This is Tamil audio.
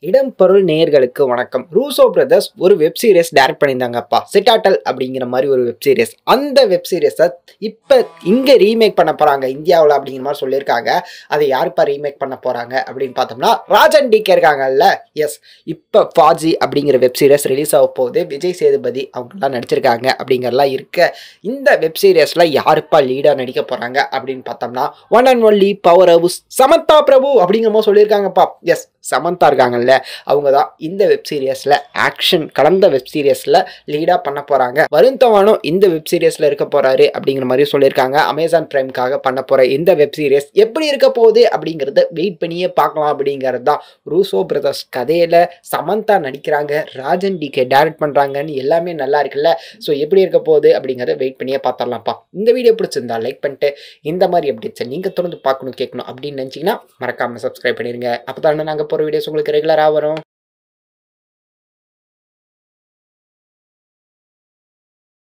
இடம் பொருள் நேயர்களுக்கு வணக்கம். ரூசோ பிரதர்ஸ் ஒரு வெப் சீரிஸ் டைரக்ட் பண்ணியிருந்தாங்கப்பா. சிட்டாட்டல் அப்படிங்கிற மாதிரி ஒரு வெப் சீரிஸ். அந்த வெப் சீரிஸை இப்போ இங்கே ரீமேக் பண்ண போகிறாங்க இந்தியாவில் அப்படிங்கிற மாதிரி சொல்லியிருக்காங்க. அதை யாருப்பா ரீமேக் பண்ண போகிறாங்க அப்படின்னு பார்த்தோம்னா ராஜன் டிகே இருக்காங்கல்ல. எஸ், இப்போ ஃபாஜி அப்படிங்கிற வெப் சீரிஸ் ரிலீஸ் ஆக போகுது. விஜய் சேதுபதி அவங்கெல்லாம் நடிச்சிருக்காங்க அப்படிங்கிறலாம் இருக்க. இந்த வெப் சீரிஸில் யாருப்பா லீடாக நடிக்க போகிறாங்க அப்படின்னு பார்த்தோம்னா one and only power house Samantha Prabhu அப்படிங்கிற மாதிரி சொல்லியிருக்காங்கப்பா. எஸ், சமந்தா இருக்காங்கல்ல, அவங்க தான் இந்த வெப் சீரிஸில் ஆக்ஷன் கலந்த வெப் சீரிஸில் லீடாக பண்ண போகிறாங்க. வருண் தவானும் இந்த வெப் சீரிஸில் இருக்க போகிறாரு அப்படிங்கிற மாதிரி சொல்லியிருக்காங்க. அமேசான் பிரைம்காக பண்ண போகிற இந்த வெப் சீரிஸ் எப்படி இருக்க போகுது அப்படிங்கிறத வெயிட் பண்ணியே பார்க்கலாம் அப்படிங்கிறது தான். ரூசோ பிரதர்ஸ் கதையில் சமந்தா நடிக்கிறாங்க, ராஜன் டிகே டைரக்ட் பண்ணுறாங்கன்னு எல்லாமே நல்லா இருக்குல்ல. ஸோ எப்படி இருக்க போகுது அப்படிங்கிறத வெயிட் பண்ணியே பார்த்துடலாம்ப்பா. இந்த வீடியோ பிடிச்சிருந்தா லைக் பண்ணிட்டு இந்த மாதிரி அப்டேட்ஸை நீங்கள் தொடர்ந்து பார்க்கணும் கேட்கணும் அப்படின்னு நினச்சிங்கன்னா மறக்காமல் சப்ஸ்கிரைப் பண்ணிடுங்க. அப்போ தான் நாங்கள் போகிற வீடியோஸ் உங்களுக்கு ரெகுலராக வரும்.